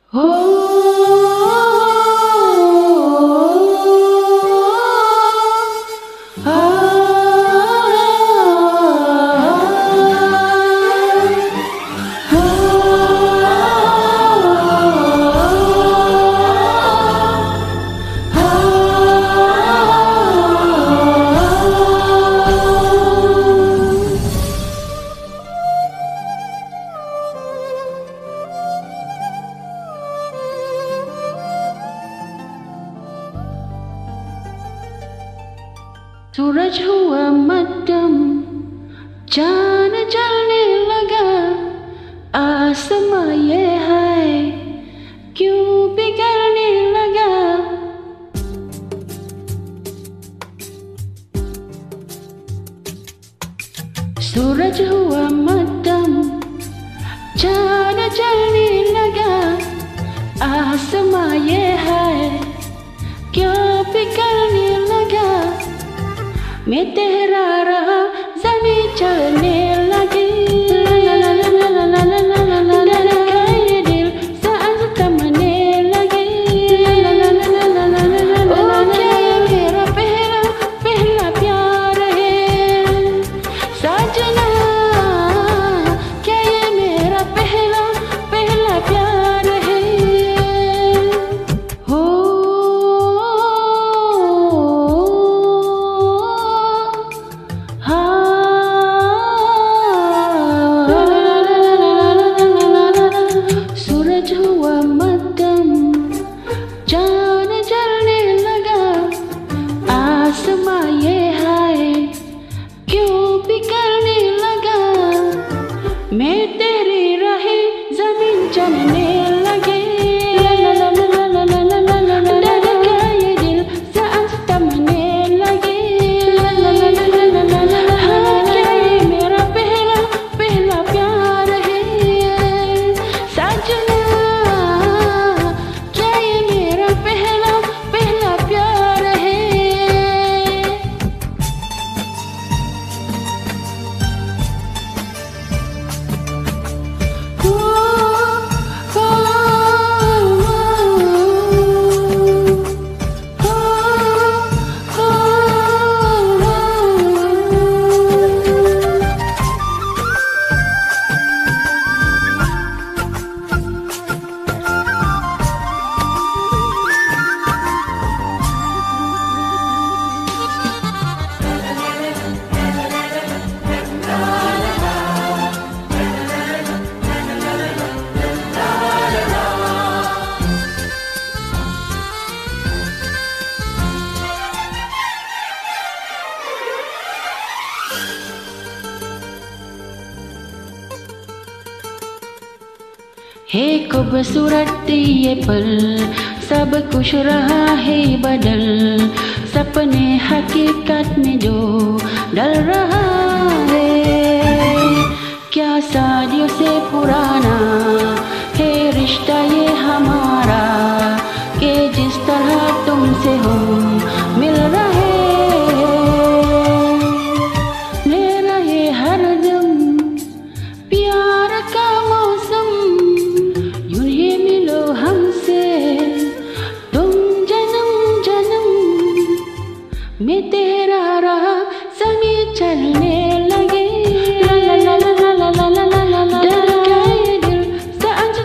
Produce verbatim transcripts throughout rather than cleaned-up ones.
सूरज हुआ मध्यम, चांद जलने लगा, आसमां ये है क्यों बिगड़ने लगा। सूरज हुआ मध्यम, चांद जलने लगा, आसमां ये है क्यों बिगड़ने लगा। मैं तेरा रहा ज़मीं चलने लगी, धड़का ये दिल सांस थमने लगी। ओ क्या ये मेरा पहला पहला प्यार है साजना, क्या ये मेरा पहला पहला प्यार है। हो सूरज हुआ मध्यम, चांद जलने लगा, आसमां ये है क्यों बिगड़ने लगा। मैं तेरी रही ज़मीन चलने लगी, धड़का ये दिल सांस थमने लगी। हाँ क्या ये मेरा पहला पहला प्यार है साजना, क्या ये मेरा पहला पहला प्यार है। हो, हो, हो, हो, हे खूबसूरत ये पल, सब कुछ रहा है बदल, सपने हकीकत में जो डल रहा है। क्या सदियों से पुराना है रिश्ता ये हमारा, कि जिस तरह तुमसे हम मिल रहे मेरा ये हरदम प्यार का मौसम। यूं ही मिलो हमसे तुम जन्म जन्म, मैं तेरा रहा ज़मीं चलने लगी, धड़का ये दिल सांस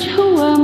कुछ हुआ